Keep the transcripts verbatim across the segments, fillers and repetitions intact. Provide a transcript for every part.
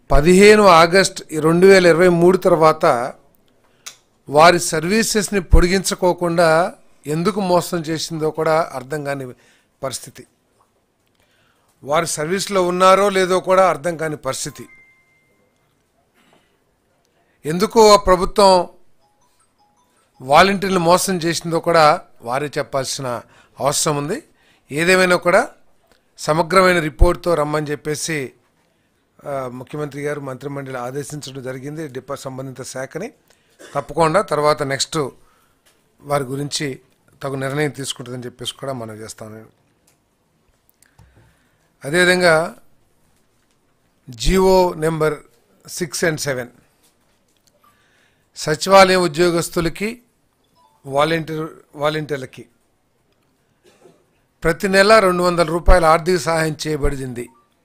పదిహేను ఆగస్ట్ రెండు వేల ఇరవై మూడు తర్వాత వారి సర్వీసెస్ని పొడిగించుకోకుండా ఎందుకు మోసం చేసిందో కూడా అర్థం కాని పరిస్థితి. వారి సర్వీస్లో ఉన్నారో లేదో కూడా అర్థం కాని పరిస్థితి. ఎందుకు ఆ ప్రభుత్వం వాలంటీర్లు మోసం చేసిందో కూడా వారే చెప్పాల్సిన అవసరం ఉంది. ఏదేమైనా కూడా సమగ్రమైన రిపోర్ట్తో రమ్మని చెప్పేసి ముఖ్యమంత్రి గారు మంత్రిమండలి ఆదేశించడం జరిగింది డిపా సంబంధిత శాఖని. తప్పకుండా తర్వాత నెక్స్ట్ వారి గురించి తగు నిర్ణయం తీసుకుంటుందని చెప్పేసి కూడా మనం చేస్తాం. నేను అదేవిధంగా GO number six and seven సచివాలయం ఉద్యోగస్తులకి వాలంటీర్ వాలంటీర్లకి ప్రతి నెల రెండు వందల రూపాయల ఆర్థిక సహాయం చేయబడింది.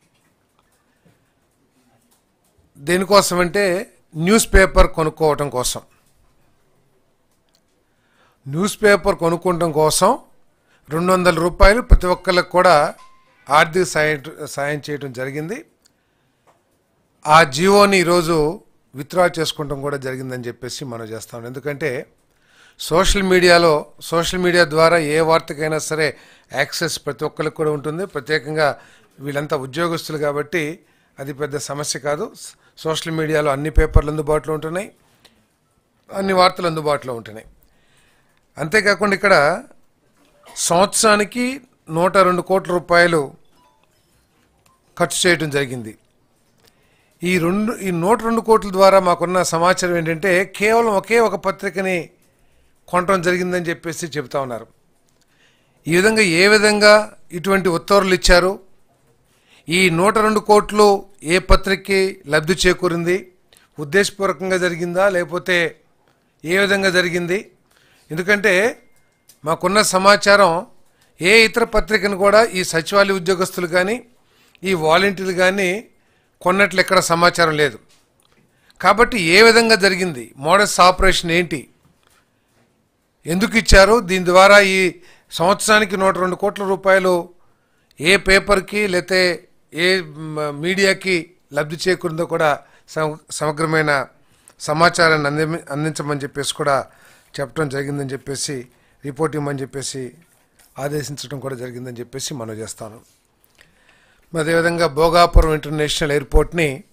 దేనికోసమంటే న్యూస్ పేపర్ కొనుక్కోవటం కోసం. న్యూస్ పేపర్ కొనుక్కోవటం కోసం రెండు వందల రూపాయలు ప్రతి ఒక్కరికి కూడా ఆర్థిక సాయం సాయం చేయడం జరిగింది. ఆ జీవోని ఈరోజు విత్డ్రా చేసుకుంటాం కూడా జరిగిందని చెప్పేసి మనం చేస్తాం. ఎందుకంటే సోషల్ మీడియాలో సోషల్ మీడియా ద్వారా ఏ వార్తకైనా సరే యాక్సెస్ ప్రతి ఒక్కరికి కూడా ఉంటుంది. ప్రత్యేకంగా వీళ్ళంతా ఉద్యోగస్తులు కాబట్టి అది పెద్ద సమస్య కాదు. సోషల్ మీడియాలో అన్ని పేపర్లు అందుబాటులో ఉంటున్నాయి, అన్ని వార్తలు అందుబాటులో ఉంటున్నాయి. అంతేకాకుండా ఇక్కడ సంవత్సరానికి నూట రెండు కోట్ల రూపాయలు ఖర్చు చేయడం జరిగింది. ఈ రెండు ఈ నూట రెండు కోట్ల ద్వారా మాకున్న సమాచారం ఏంటంటే కేవలం ఒకే ఒక పత్రికని కొనటం జరిగిందని చెప్పేసి చెబుతా ఉన్నారు. ఈ విధంగా ఏ విధంగా ఇటువంటి ఉత్తర్వులు ఇచ్చారు, ఈ నూట రెండు కోట్లు ఏ పత్రికకి లబ్ధి చేకూరింది, ఉద్దేశపూర్వకంగా జరిగిందా లేకపోతే ఏ విధంగా జరిగింది? ఎందుకంటే మాకున్న సమాచారం ఏ ఇతర పత్రికను కూడా ఈ సచివాలయ ఉద్యోగస్తులు కానీ ఈ వాలంటీర్లు కానీ కొన్నట్లు ఎక్కడ సమాచారం లేదు. కాబట్టి ఏ విధంగా జరిగింది, మోడస్ ఆపరేషన్ ఏంటి, ఎందుకు ఇచ్చారు, దీని ద్వారా ఈ సంవత్సరానికి నూట రెండు కోట్ల రూపాయలు ఏ పేపర్కి లేతే ఏ మీడియాకి లబ్ధి చేకూరిందో కూడా సమగ్రమైన సమాచారాన్ని అంది అందించమని చెప్పేసి కూడా చెప్పడం జరిగిందని చెప్పేసి రిపోర్ట్ ఇవ్వమని చెప్పేసి ఆదేశించడం కూడా జరిగిందని చెప్పేసి మనం చేస్తాను. అదేవిధంగా భోగాపురం ఇంటర్నేషనల్ ఎయిర్పోర్ట్ని